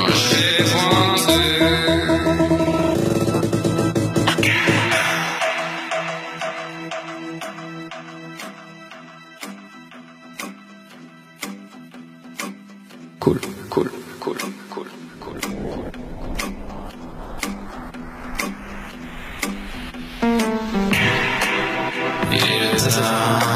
chez Français. Cool, cool, cool, cool, cool. Il est tard.